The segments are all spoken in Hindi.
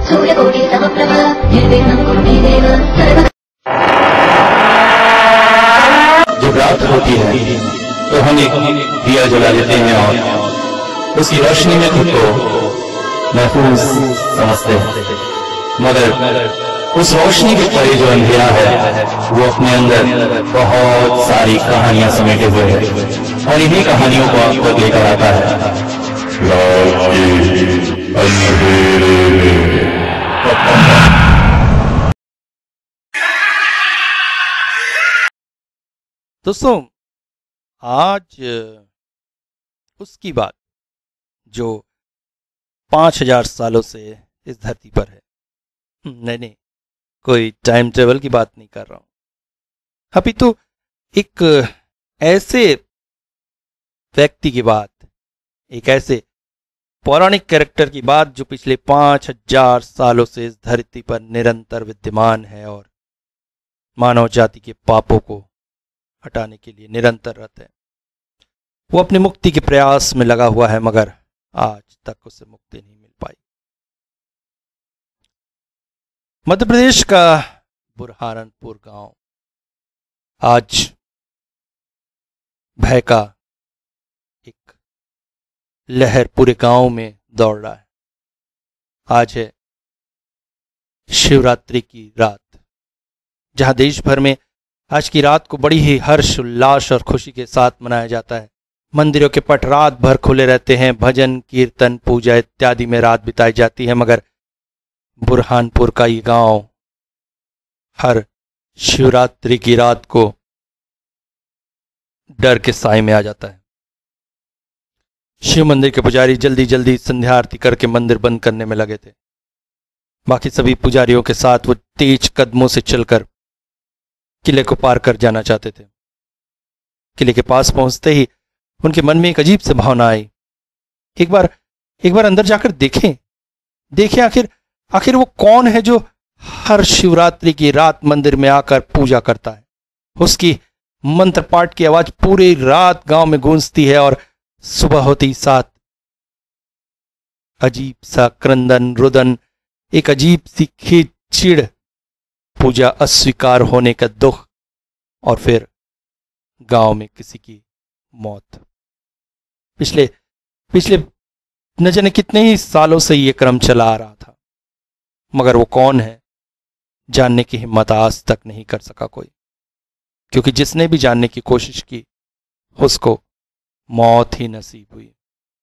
सूर्यकोटिसमप्रभ निर्विघ्नं कुरु मे देव सर्वदा। जब रात होती है तो हम एक दिया जला देते हैं और उसकी रोशनी में खुद को महफूज समझते हैं, मगर उस रोशनी के परे जो अंधेरा है वो अपने अंदर बहुत सारी कहानियां समेटे हुए है और इन्हीं कहानियों को आप तक लेकर आता है रात के अंधेरे में। दोस्तों, आज उसकी बात जो 5000 सालों से इस धरती पर है, नहीं, कोई टाइम ट्रेवल की बात नहीं कर रहा हूं, अभी तो एक ऐसे व्यक्ति की बात, एक ऐसे पौराणिक कैरेक्टर की बात जो पिछले 5000 सालों से इस धरती पर निरंतर विद्यमान है और मानव जाति के पापों को हटाने के लिए निरंतर रत है। वो अपनी मुक्ति के प्रयास में लगा हुआ है, मगर आज तक उसे मुक्ति नहीं मिल पाई। मध्य प्रदेश का बुरहानपुर गांव आज भय का एक लहर पूरे गांव में दौड़ रहा है। आज है शिवरात्रि की रात, जहां देश भर में आज की रात को बड़ी ही हर्ष उल्लास और खुशी के साथ मनाया जाता है। मंदिरों के पट रात भर खुले रहते हैं, भजन कीर्तन पूजा इत्यादि में रात बिताई जाती है, मगर बुरहानपुर का ये गांव हर शिवरात्रि की रात को डर के साए में आ जाता है। शिव मंदिर के पुजारी जल्दी जल्दी संध्या आरती करके मंदिर बंद करने में लगे थे। बाकी सभी पुजारियों के साथ वो तेज कदमों से चलकर किले को पार कर जाना चाहते थे। किले के पास पहुंचते ही उनके मन में एक अजीब सी भावना आई। एक बार अंदर जाकर देखें आखिर वो कौन है जो हर शिवरात्रि की रात मंदिर में आकर पूजा करता है। उसकी मंत्र पाठ की आवाज पूरी रात गांव में गूंजती है और सुबह होती साथ अजीब सा क्रंदन रुदन, एक अजीब सी चिड़, पूजा अस्वीकार होने का दुख और फिर गांव में किसी की मौत। पिछले न जाने कितने ही सालों से ये क्रम चला आ रहा था, मगर वो कौन है जानने की हिम्मत आज तक नहीं कर सका कोई, क्योंकि जिसने भी जानने की कोशिश की उसको मौत ही नसीब हुई।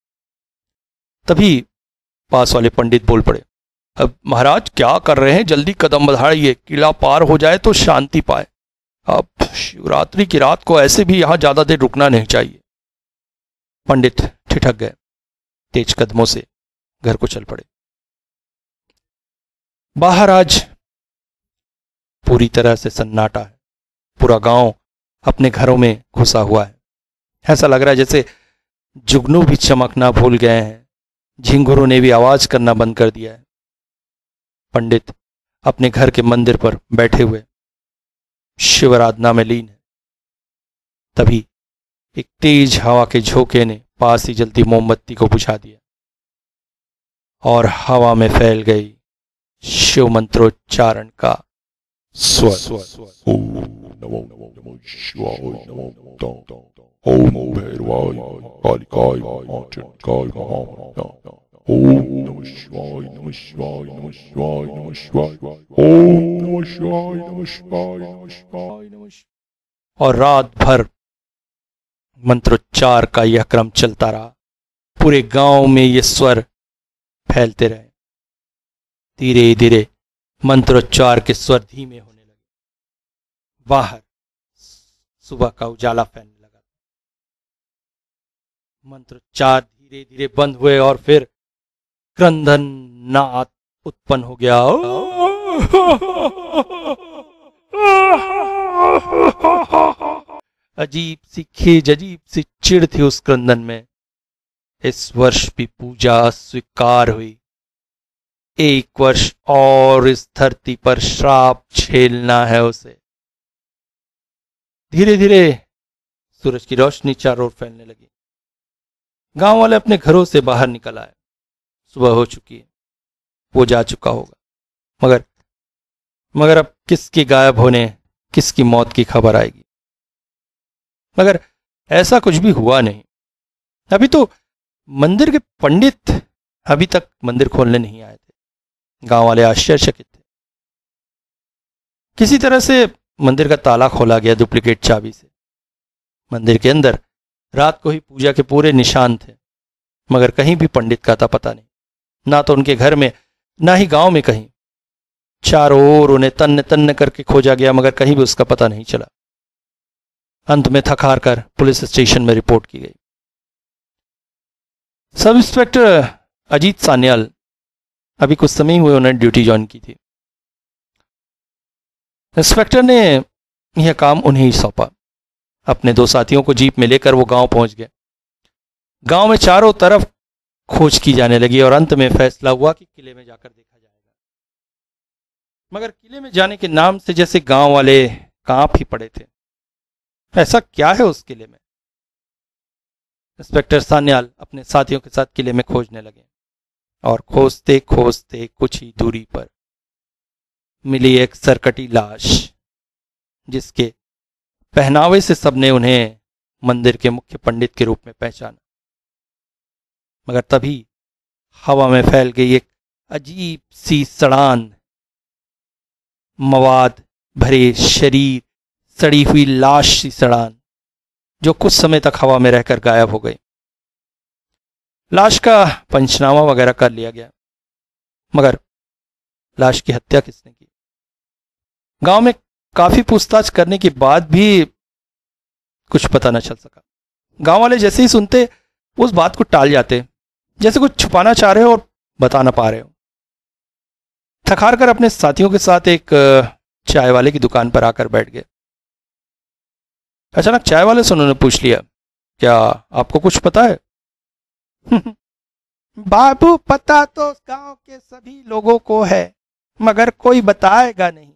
तभी पास वाले पंडित बोल पड़े, अब महाराज क्या कर रहे हैं, जल्दी कदम बढ़ाइए, किला पार हो जाए तो शांति पाए। अब शिवरात्रि की रात को ऐसे भी यहां ज्यादा देर रुकना नहीं चाहिए। पंडित ठिठक गए, तेज कदमों से घर को चल पड़े। बाहर आज पूरी तरह से सन्नाटा है। पूरा गांव अपने घरों में घुसा हुआ है। ऐसा लग रहा है जैसे जुगनू भी चमकना भूल गए हैं, झिंगुरों ने भी आवाज करना बंद कर दिया है। पंडित अपने घर के मंदिर पर बैठे हुए शिवराधना में लीन है। तभी एक तेज हवा के झोंके ने पास ही जलती मोमबत्ती को बुझा दिया और हवा में फैल गई शिव मंत्रोच्चारण का स्वर। ओम नमो शिवाय नमो ओम भैरवाय कालिकाय महाचंडिकाय महामना ओम नमः शिवाय नमः शिवाय नमः शिवाय नमः शिवाय ओम नमः शिवाय नमः शिवाय नमः शिवाय नमः शिवाय। और रात भर मंत्रोच्चार का यह क्रम चलता रहा। पूरे गांव में ये स्वर फैलते रहे। धीरे धीरे मंत्रोच्चार के स्वर धीमे होने लगे। बाहर सुबह का उजाला फैलने लगा। मंत्रोच्चार धीरे धीरे बंद हुए और फिर क्रंदन नाद उत्पन्न हो गया। अजीब सी खीज, अजीब सी चिढ़ थी उस क्रंदन में। इस वर्ष भी पूजा अस्वीकार हुई। एक वर्ष और इस धरती पर श्राप झेलना है उसे। धीरे धीरे सूरज की रोशनी चारों ओर फैलने लगी। गांव वाले अपने घरों से बाहर निकल आए। सुबह हो चुकी है, वो जा चुका होगा। मगर मगर अब किसके गायब होने, किसकी मौत की खबर आएगी? मगर ऐसा कुछ भी हुआ नहीं। अभी तो मंदिर के पंडित अभी तक मंदिर खोलने नहीं आए थे। गांव वाले आश्चर्यचकित थे। किसी तरह से मंदिर का ताला खोला गया डुप्लीकेट चाबी से। मंदिर के अंदर रात को ही पूजा के पूरे निशान थे, मगर कहीं भी पंडित का था पता नहीं। ना तो उनके घर में, ना ही गांव में कहीं। चारों ओर उन्हें तन्ने तन्ने करके खोजा गया, मगर कहीं भी उसका पता नहीं चला। अंत में थक हार कर पुलिस स्टेशन में रिपोर्ट की गई। सब इंस्पेक्टर अजीत सान्याल अभी कुछ समय ही हुए उन्होंने ड्यूटी ज्वाइन की थी। इंस्पेक्टर ने यह काम उन्हें ही सौंपा। अपने 2 साथियों को जीप में लेकर वो गांव पहुंच गए। गांव में चारों तरफ खोज की जाने लगी और अंत में फैसला हुआ कि किले में जाकर देखा जाएगा। मगर किले में जाने के नाम से जैसे गांव वाले कांप ही पड़े थे। ऐसा क्या है उस किले में? इंस्पेक्टर सान्याल अपने साथियों के साथ किले में खोजने लगे और खोजते खोजते कुछ ही दूरी पर मिली एक सरकटी लाश, जिसके पहनावे से सबने उन्हें मंदिर के मुख्य पंडित के रूप में पहचाना। मगर तभी हवा में फैल गई एक अजीब सी सड़ान। मवाद भरे शरीर, सड़ी हुई लाश सी सड़ान, जो कुछ समय तक हवा में रहकर गायब हो गई। लाश का पंचनामा वगैरह कर लिया गया, मगर लाश की हत्या किसने की? गांव में काफी पूछताछ करने के बाद भी कुछ पता न चल सका। गांव वाले जैसे ही सुनते उस बात को टाल जाते, जैसे कुछ छुपाना चाह रहे हो और बता ना पा रहे हो। थकार कर अपने साथियों के साथ एक चाय वाले की दुकान पर आकर बैठ गए। अचानक चाय वाले से उन्होंने पूछ लिया, क्या आपको कुछ पता है? बाबू, पता तो गांव के सभी लोगों को है, मगर कोई बताएगा नहीं।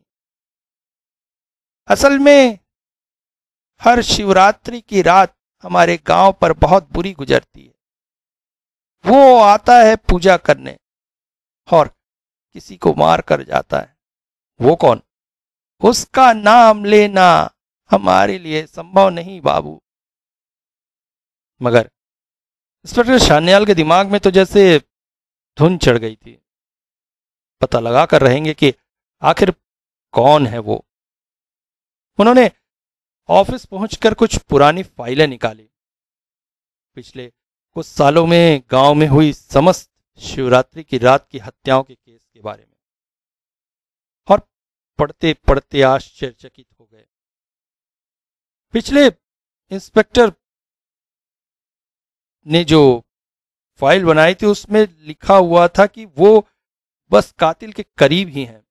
असल में हर शिवरात्रि की रात हमारे गांव पर बहुत बुरी गुजरती है। वो आता है पूजा करने और किसी को मार कर जाता है। वो कौन? उसका नाम लेना हमारे लिए संभव नहीं बाबू। मगर इंस्पेक्टर सान्याल के दिमाग में तो जैसे धुन चढ़ गई थी। पता लगा कर रहेंगे कि आखिर कौन है वो। उन्होंने ऑफिस पहुंचकर कुछ पुरानी फाइलें निकाली। पिछले कुछ सालों में गांव में हुई समस्त शिवरात्रि की रात की हत्याओं के केस के बारे में, और पढ़ते पढ़ते आश्चर्यचकित हो गए। पिछले इंस्पेक्टर ने जो फाइल बनाई थी उसमें लिखा हुआ था कि वो बस कातिल के करीब ही हैं।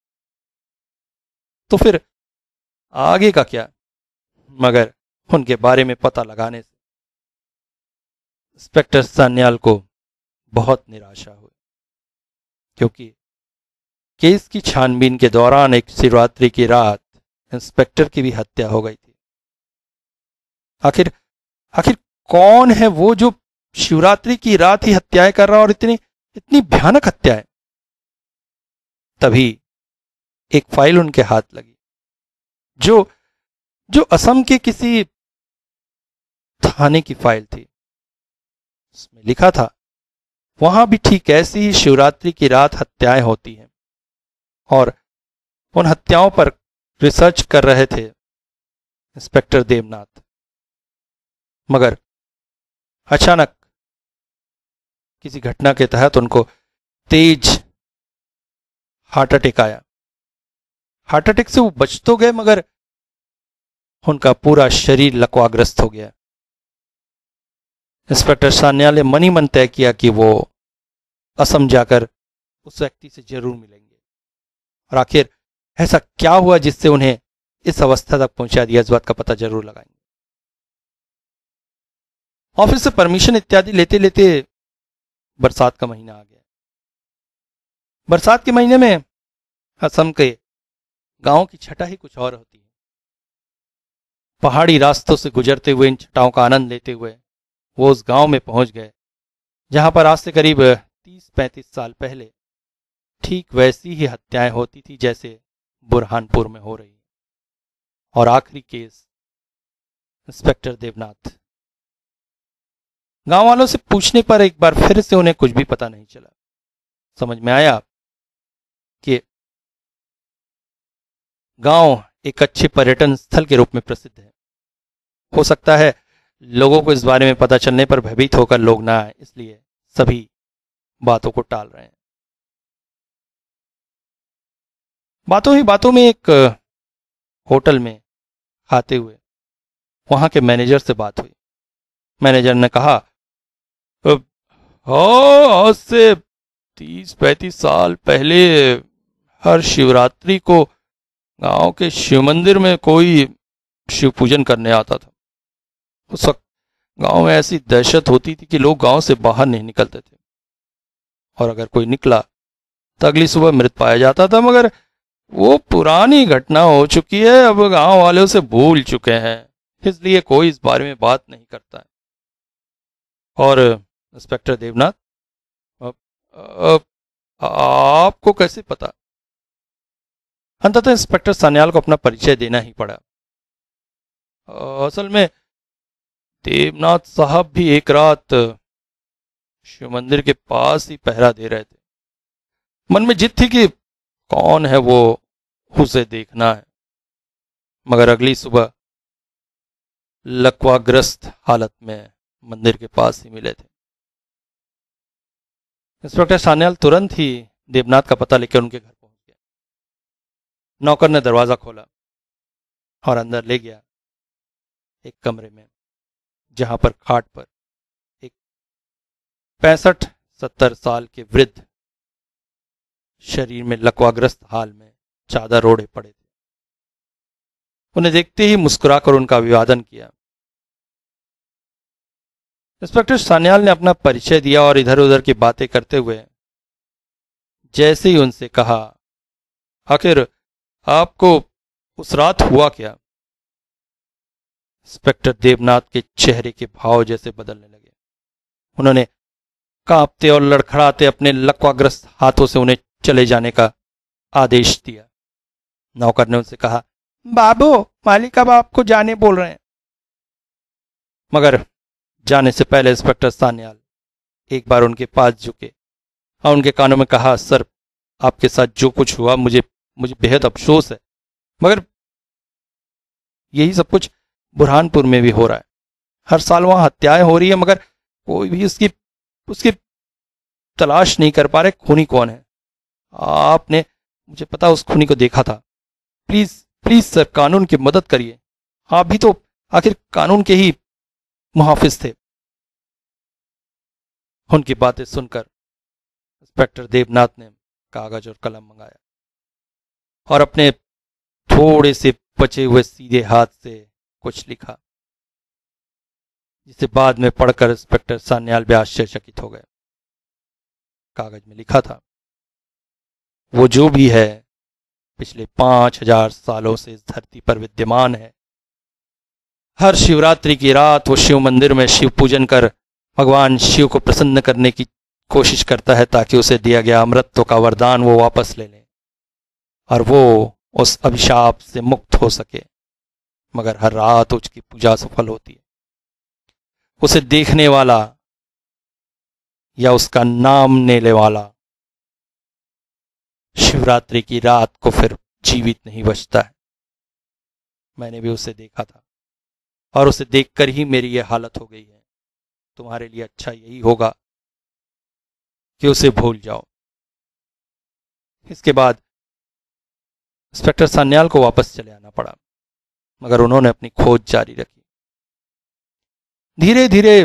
तो फिर आगे का क्या? मगर उनके बारे में पता लगाने से इंस्पेक्टर सान्याल को बहुत निराशा हुई, क्योंकि केस की छानबीन के दौरान एक शिवरात्रि की रात इंस्पेक्टर की भी हत्या हो गई थी। आखिर कौन है वो जो शिवरात्रि की रात ही हत्याएं कर रहा और इतनी भयानक हत्याएं? तभी एक फाइल उनके हाथ लगी, जो असम के किसी थाने की फाइल थी। उसमें लिखा था, वहां भी ठीक ऐसी ही शिवरात्रि की रात हत्याएं होती हैं, और उन हत्याओं पर रिसर्च कर रहे थे इंस्पेक्टर देवनाथ। मगर अचानक किसी घटना के तहत उनको तेज हार्ट अटैक आया। हार्ट अटैक से वो बच तो गए, मगर उनका पूरा शरीर लकवाग्रस्त हो गया। इंस्पेक्टर सान्याल ने मन ही मन तय किया कि वो असम जाकर उस व्यक्ति से जरूर मिलेंगे, और आखिर ऐसा क्या हुआ जिससे उन्हें इस अवस्था तक पहुंचा दिया, इस बात का पता जरूर लगाएंगे। ऑफिस से परमिशन इत्यादि लेते लेते बरसात का महीना आ गया। बरसात के महीने में असम के गांव की छटा ही कुछ और होती है। पहाड़ी रास्तों से गुजरते हुए, इन छटाओं का आनंद लेते हुए वो उस गांव में पहुंच गए, जहां पर आज से करीब 30-35 साल पहले ठीक वैसी ही हत्याएं होती थी जैसे बुरहानपुर में हो रही। और आखिरी केस इंस्पेक्टर देवनाथ। गांव वालों से पूछने पर एक बार फिर से उन्हें कुछ भी पता नहीं चला। समझ में आया कि गांव एक अच्छे पर्यटन स्थल के रूप में प्रसिद्ध है। हो सकता है लोगों को इस बारे में पता चलने पर भयभीत होकर लोग ना आए, इसलिए सभी बातों को टाल रहे हैं। बातों ही बातों में एक होटल में खाते हुए वहां के मैनेजर से बात हुई। मैनेजर ने कहा, हाँ, आज से 30-35 साल पहले हर शिवरात्रि को गांव के शिव मंदिर में कोई शिव पूजन करने आता था। उस वक्त गांव में ऐसी दहशत होती थी कि लोग गांव से बाहर नहीं निकलते थे, और अगर कोई निकला तो अगली सुबह मृत पाया जाता था। मगर वो पुरानी घटना हो चुकी है, अब गांव वाले उसे भूल चुके हैं, इसलिए कोई इस बारे में बात नहीं करता है। और इंस्पेक्टर देवनाथ, आपको कैसे पता? अंततः इंस्पेक्टर सान्याल को अपना परिचय देना ही पड़ा। असल में देवनाथ साहब भी एक रात शिव मंदिर के पास ही पहरा दे रहे थे। मन में जिद थी कि कौन है वो, उसे देखना है। मगर अगली सुबह लकवाग्रस्त हालत में मंदिर के पास ही मिले थे। इंस्पेक्टर सान्याल तुरंत ही देवनाथ का पता लेकर उनके घर पहुंच गया। नौकर ने दरवाजा खोला और अंदर ले गया एक कमरे में, जहां पर खाट पर एक 65-70 साल के वृद्ध शरीर में लकवाग्रस्त हाल में चादर ओढ़े पड़े थे। उन्हें देखते ही मुस्कुराकर उनका अभिवादन किया। इंस्पेक्टर सान्याल ने अपना परिचय दिया और इधर उधर की बातें करते हुए जैसे ही उनसे कहा, आखिर आपको उस रात हुआ क्या? इंस्पेक्टर देवनाथ के चेहरे के भाव जैसे बदलने लगे। उन्होंने कांपते और लड़खड़ाते अपने लकवाग्रस्त हाथों से उन्हें चले जाने का आदेश दिया। नौकर ने उनसे कहा, बाबू, मालिक अब आपको जाने बोल रहे हैं। मगर जाने से पहले इंस्पेक्टर सान्याल एक बार उनके पास झुके और उनके कानों में कहा, सर, आपके साथ जो कुछ हुआ मुझे बेहद अफसोस है, मगर यही सब कुछ बुरहानपुर में भी हो रहा है। हर साल वहां हत्याएं हो रही है, मगर कोई भी उसकी तलाश नहीं कर पा रहे खूनी कौन है। आपने, मुझे पता, उस खूनी को देखा था। प्लीज प्लीज सर, कानून की मदद करिए। आप भी तो आखिर कानून के ही मुहाफिज थे। उनकी बातें सुनकर इंस्पेक्टर देवनाथ ने कागज और कलम मंगाया और अपने थोड़े से बचे हुए सीधे हाथ से कुछ लिखा, जिसे बाद में पढ़कर इंस्पेक्टर सान्याल भी आश्चर्यचकित हो गए। कागज में लिखा था, वो जो भी है पिछले 5000 सालों से इस धरती पर विद्यमान है। हर शिवरात्रि की रात वो शिव मंदिर में शिव पूजन कर भगवान शिव को प्रसन्न करने की कोशिश करता है, ताकि उसे दिया गया अमृतत्व का वरदान वो वापस ले ले और वो उस अभिशाप से मुक्त हो सके। मगर हर रात उसकी पूजा सफल होती है। उसे देखने वाला या उसका नाम लेने वाला शिवरात्रि की रात को फिर जीवित नहीं बचता है। मैंने भी उसे देखा था और उसे देखकर ही मेरी यह हालत हो गई है। तुम्हारे लिए अच्छा यही होगा कि उसे भूल जाओ। इसके बाद इंस्पेक्टर सान्याल को वापस चले आना पड़ा, मगर उन्होंने अपनी खोज जारी रखी। धीरे धीरे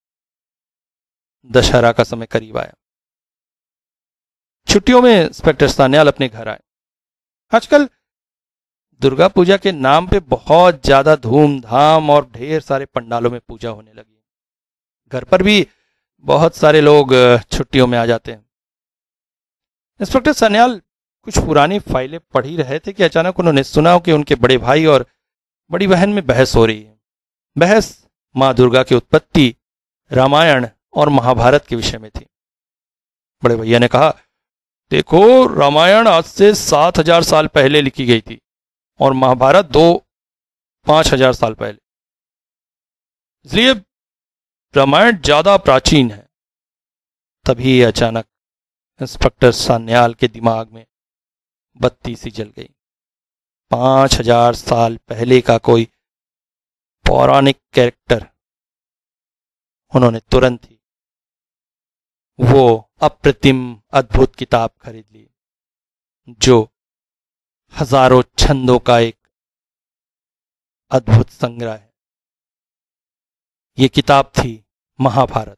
दशहरा का समय करीब आया। छुट्टियों में इंस्पेक्टर सान्याल अपने घर आए। आजकल दुर्गा पूजा के नाम पे बहुत ज्यादा धूमधाम और ढेर सारे पंडालों में पूजा होने लगी। घर पर भी बहुत सारे लोग छुट्टियों में आ जाते हैं। इंस्पेक्टर सान्याल कुछ पुरानी फाइलें पढ़ ही रहे थे कि अचानक उन्होंने सुना कि उनके बड़े भाई और बड़ी बहन में बहस हो रही है। बहस मां दुर्गा की उत्पत्ति, रामायण और महाभारत के विषय में थी। बड़े भैया ने कहा, देखो, रामायण आज से 7,000 साल पहले लिखी गई थी और महाभारत 5,000 साल पहले, इसलिए रामायण ज्यादा प्राचीन है। तभी अचानक इंस्पेक्टर सान्याल के दिमाग में बत्ती सी जल गई। 5,000 साल पहले का कोई पौराणिक कैरेक्टर उन्होंने तुरंत ही वो अप्रतिम अद्भुत किताब खरीद ली, जो हजारों छंदों का एक अद्भुत संग्रह है। ये किताब थी महाभारत,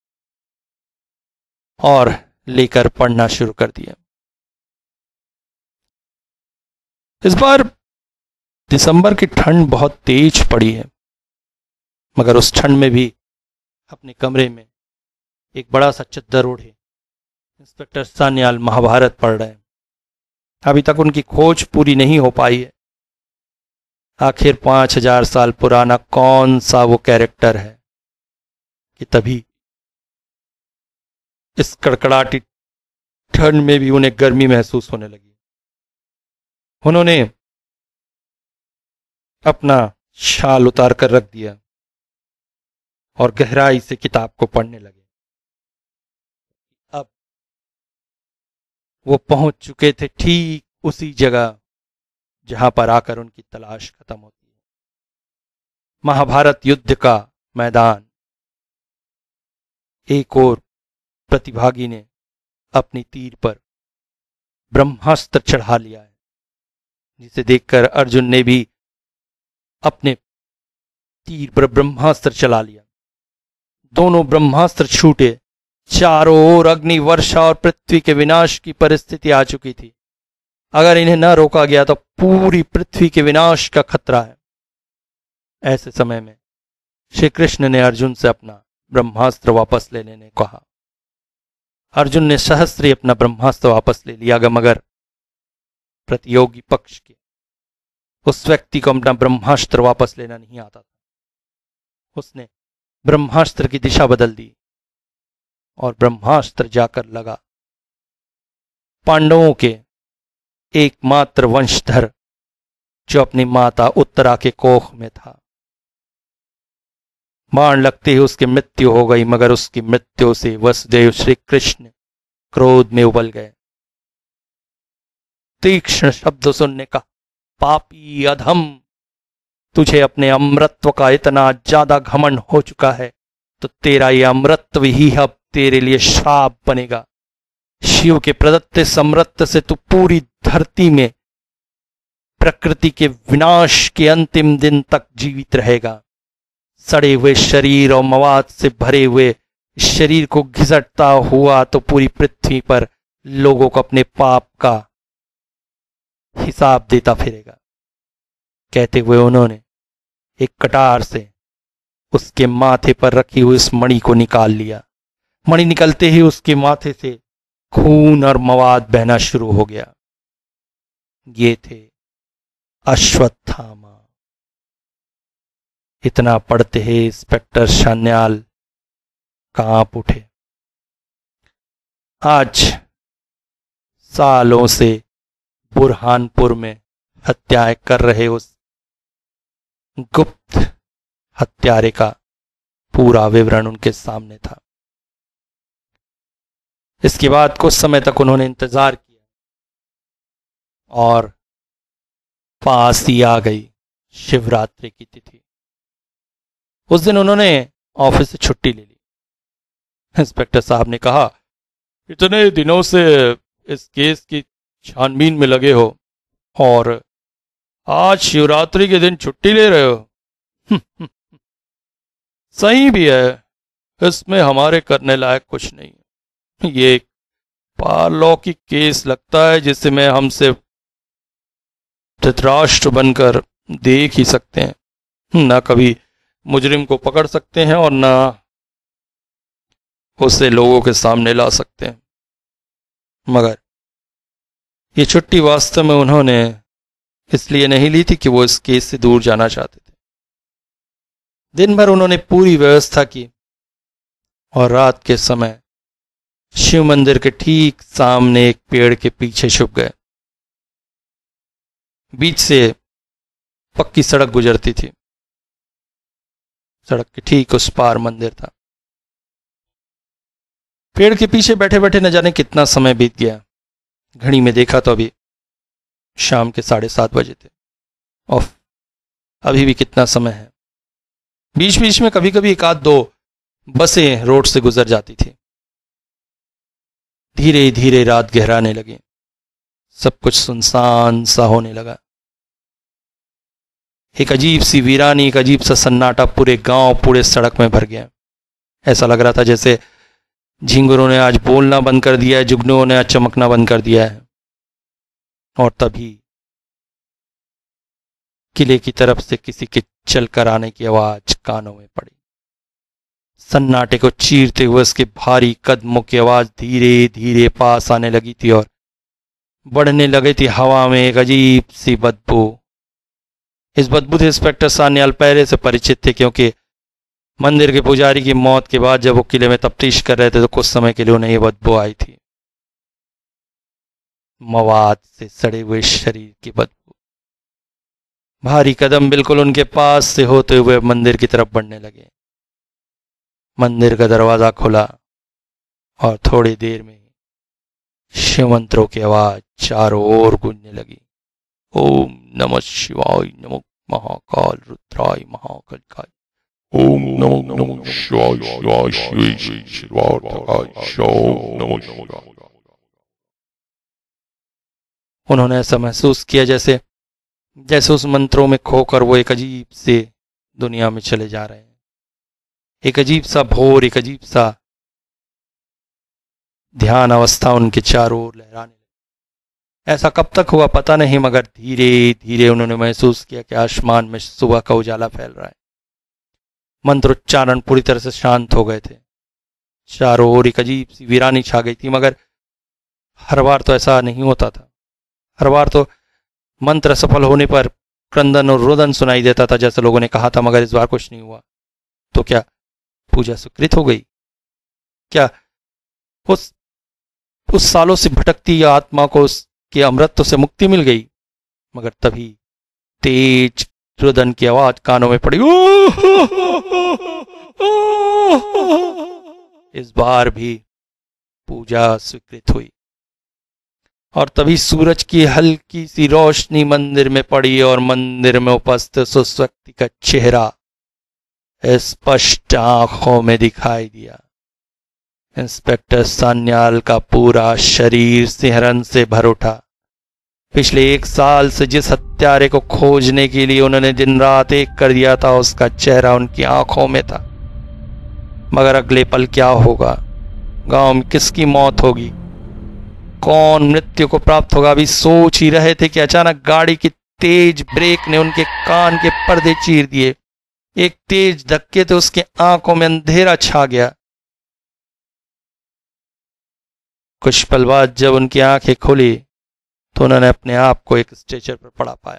और लेकर पढ़ना शुरू कर दिया। इस बार दिसंबर की ठंड बहुत तेज पड़ी है, मगर उस ठंड में भी अपने कमरे में एक बड़ा सा चद्दर ओढ़े इंस्पेक्टर सान्याल महाभारत पढ़ रहे हैं। अभी तक उनकी खोज पूरी नहीं हो पाई है। आखिर 5,000 साल पुराना कौन सा वो कैरेक्टर है कि तभी इस कड़कड़ाटी ठंड में भी उन्हें गर्मी महसूस होने लगी। उन्होंने अपना शाल उतार कर रख दिया और गहराई से किताब को पढ़ने लगे। अब वो पहुंच चुके थे ठीक उसी जगह जहां पर आकर उनकी तलाश खत्म होती है। महाभारत युद्ध का मैदान। एक और प्रतिभागी ने अपनी तीर पर ब्रह्मास्त्र चढ़ा लिया है, जिसे देखकर अर्जुन ने भी अपने तीर पर ब्रह्मास्त्र चला लिया। दोनों ब्रह्मास्त्र छूटे। चारों ओर अग्नि वर्षा और पृथ्वी के विनाश की परिस्थिति आ चुकी थी। अगर इन्हें न रोका गया तो पूरी पृथ्वी के विनाश का खतरा है। ऐसे समय में श्री कृष्ण ने अर्जुन से अपना ब्रह्मास्त्र वापस ले लेने को कहा। अर्जुन ने सहस्त्र अपना ब्रह्मास्त्र वापस ले लिया, मगर प्रतियोगी पक्ष के उस व्यक्ति को अपना ब्रह्मास्त्र वापस लेना नहीं आता था। उसने ब्रह्मास्त्र की दिशा बदल दी और ब्रह्मास्त्र जाकर लगा पांडवों के एकमात्र वंशधर, जो अपनी माता उत्तरा के कोख में था। बाण लगते ही उसकी मृत्यु हो गई, मगर उसकी मृत्यु से वसुदेव श्री कृष्ण क्रोध में उबल गए। तीक्ष्ण शब्द सुनने का, पापी अधम, तुझे अपने अमृतत्व का इतना ज्यादा घमंड हो चुका है तो तेरा ये अमृतत्व ही अब तेरे लिए श्राप बनेगा। शिव के प्रदत्त समृत से तू पूरी धरती में प्रकृति के विनाश के अंतिम दिन तक जीवित रहेगा। सड़े हुए शरीर और मवाद से भरे हुए शरीर को घिसटता हुआ तो पूरी पृथ्वी पर लोगों को अपने पाप का हिसाब देता फिरेगा। कहते हुए उन्होंने एक कटार से उसके माथे पर रखी हुई उस मणि को निकाल लिया। मणि निकलते ही उसके माथे से खून और मवाद बहना शुरू हो गया। ये थे अश्वत्थामा। इतना पढ़ते ही इंस्पेक्टर सान्याल कांप उठे। आज सालों से बुरहानपुर में हत्याएं कर रहे उस गुप्त हत्यारे का पूरा विवरण उनके सामने था। इसके बाद कुछ समय तक उन्होंने इंतजार किया और पास ही आ गई शिवरात्रि की तिथि। उस दिन उन्होंने ऑफिस से छुट्टी ले ली। इंस्पेक्टर साहब ने कहा, इतने दिनों से इस केस की छानबीन में लगे हो और आज शिवरात्रि के दिन छुट्टी ले रहे हो। सही भी है, इसमें हमारे करने लायक कुछ नहीं है। ये एक पारलौकिक केस लगता है जिसे मैं हमसे धृतराष्ट्र बनकर देख ही सकते हैं। न कभी मुजरिम को पकड़ सकते हैं और न उसे लोगों के सामने ला सकते हैं। मगर ये छुट्टी वास्तव में उन्होंने इसलिए नहीं ली थी कि वो इस केस से दूर जाना चाहते थे। दिन भर उन्होंने पूरी व्यवस्था की और रात के समय शिव मंदिर के ठीक सामने एक पेड़ के पीछे छुप गए। बीच से पक्की सड़क गुजरती थी। सड़क के ठीक उस पार मंदिर था। पेड़ के पीछे बैठे बैठे न जाने कितना समय बीत गया। घड़ी में देखा तो अभी शाम के 7:30 बजे थे। और अभी भी कितना समय है। बीच बीच में कभी कभी 1-2 बसें रोड से गुजर जाती थी। धीरे धीरे रात गहराने लगी। सब कुछ सुनसान सा होने लगा। एक अजीब सी वीरानी, एक अजीब सा सन्नाटा पूरे गांव, पूरे सड़क में भर गया। ऐसा लग रहा था जैसे झिंगुरों ने आज बोलना बंद कर दिया है, जुगनुओं ने आज चमकना बंद कर दिया है। और तभी किले की तरफ से किसी के चलकर आने की आवाज कानों में पड़ी। सन्नाटे को चीरते हुए उसके भारी कदमों की आवाज धीरे धीरे पास आने लगी थी और बढ़ने लगी थी हवा में एक अजीब सी बदबू। इस बदबू से इंस्पेक्टर सान्याल पहले से परिचित थे, क्योंकि मंदिर के पुजारी की मौत के बाद जब वो किले में तफ्तीश कर रहे थे तो कुछ समय के लिए उन्हें यह बदबू आई थी। मवाद से सड़े हुए शरीर की बदबू। भारी कदम बिल्कुल उनके पास से होते हुए मंदिर की तरफ बढ़ने लगे। मंदिर का दरवाजा खुला और थोड़ी देर में शिव मंत्रों की आवाज चारों ओर गूंजने लगी। ओम नमः शिवाय, नमो महाकाल रुद्राय महाकालिकाय। ओम नमो शिवाय शिवाय शिव शिवार्थकाय। ओम नमो शिवाय। उन्होंने ऐसा महसूस किया जैसे उस मंत्रों में खोकर वो एक अजीब से दुनिया में चले जा रहे हैं। एक अजीब सा भोर, एक अजीब सा ध्यान अवस्था उनके चारों ओर लहराने लगी। ऐसा कब तक हुआ पता नहीं, मगर धीरे धीरे उन्होंने महसूस किया कि आसमान में सुबह का उजाला फैल रहा है। मंत्रोच्चारण पूरी तरह से शांत हो गए थे। चारों ओर एक अजीब सी वीरानी छा गई थी, मगर हर बार तो ऐसा नहीं होता था। हर बार तो मंत्र सफल होने पर क्रंदन और रोदन सुनाई देता था, जैसे लोगों ने कहा था, मगर इस बार कुछ नहीं हुआ। तो क्या पूजा स्वीकृत हो गई? क्या उस सालों से भटकती आत्मा को उसके अमृत से मुक्ति मिल गई? मगर तभी तेज रुदन की आवाज कानों में पड़ी। इस बार भी पूजा स्वीकृत हुई और तभी सूरज की हल्की सी रोशनी मंदिर में पड़ी और मंदिर में उपस्थित उस व्यक्ति का चेहरा स्पष्ट आंखों में दिखाई दिया। इंस्पेक्टर सान्याल का पूरा शरीर सिहरन से भर उठा। पिछले 1 साल से जिस हत्यारे को खोजने के लिए उन्होंने दिन रात एक कर दिया था, उसका चेहरा उनकी आंखों में था। मगर अगले पल क्या होगा? गांव में किसकी मौत होगी? कौन मृत्यु को प्राप्त होगा? अभी सोच ही रहे थे कि अचानक गाड़ी की तेज ब्रेक ने उनके कान के पर्दे चीर दिए। एक तेज धक्के तो उसके आंखों में अंधेरा छा गया। कुछ पल बाद जब उनकी आंखें खुली तो उन्होंने अपने आप को एक स्ट्रेचर पर पड़ा पाया।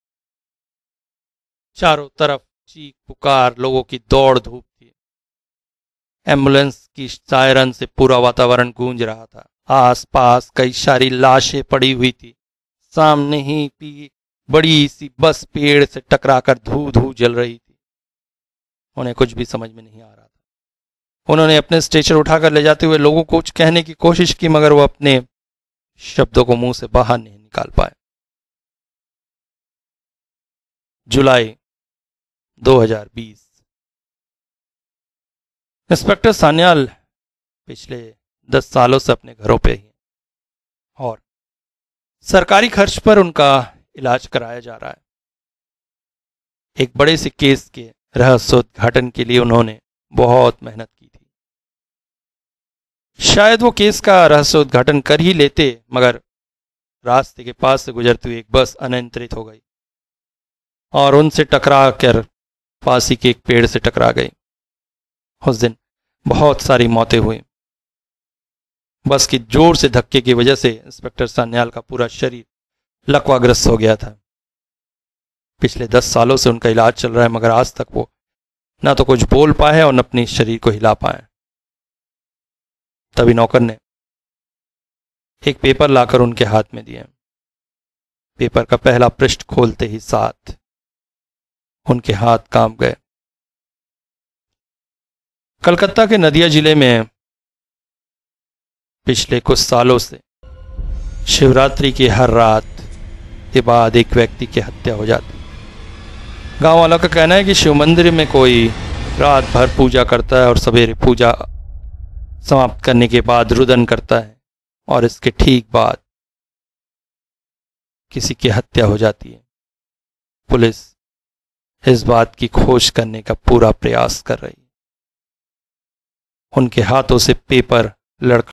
चारों तरफ चीख पुकार, लोगों की दौड़ धूप थी। एम्बुलेंस की सायरन से पूरा वातावरण गूंज रहा था। आसपास कई सारी लाशें पड़ी हुई थी। सामने ही बड़ी सी बस पेड़ से टकराकर धू धू जल रही थी। उन्हें कुछ भी समझ में नहीं आ रहा था। उन्होंने अपने स्ट्रेचर उठाकर ले जाते हुए लोगों को कुछ कहने की कोशिश की, मगर वो अपने शब्दों को मुंह से बाहर नहीं निकाल पाए। जुलाई 2020। इंस्पेक्टर सान्याल पिछले 10 सालों से अपने घरों पे ही और सरकारी खर्च पर उनका इलाज कराया जा रहा है। एक बड़े से केस के रहस्योद्घाटन के लिए उन्होंने बहुत मेहनत की थी। शायद वो केस का रहस्योद्घाटन कर ही लेते, मगर रास्ते के पास से गुजरती हुई एक बस अनियंत्रित हो गई और उनसे टकरा कर पास ही के एक पेड़ से टकरा गई। उस दिन बहुत सारी मौतें हुई। बस की जोर से धक्के की वजह से इंस्पेक्टर सान्याल का पूरा शरीर लकवाग्रस्त हो गया था। पिछले 10 सालों से उनका इलाज चल रहा है, मगर आज तक वो ना तो कुछ बोल पाए और न अपने शरीर को हिला पाए। तभी नौकर ने एक पेपर लाकर उनके हाथ में दिया। पेपर का पहला पृष्ठ खोलते ही साथ उनके हाथ कांप गए। कलकत्ता के नदिया जिले में पिछले कुछ सालों से शिवरात्रि की हर रात के बाद एक व्यक्ति की हत्या हो जाती। गांव वालों का कहना है कि शिव मंदिर में कोई रात भर पूजा करता है और सवेरे पूजा समाप्त करने के बाद रुदन करता है और इसके ठीक बाद किसी की हत्या हो जाती है। पुलिस इस बात की खोज करने का पूरा प्रयास कर रही है। उनके हाथों से पेपर लड़का